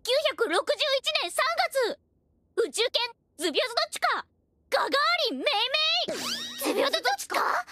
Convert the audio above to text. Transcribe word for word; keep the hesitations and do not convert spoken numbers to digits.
きゅうひゃくろくじゅういちねんさんがつ、宇宙犬ズビョズどっちかガガーリン命名。ズビョズどっちか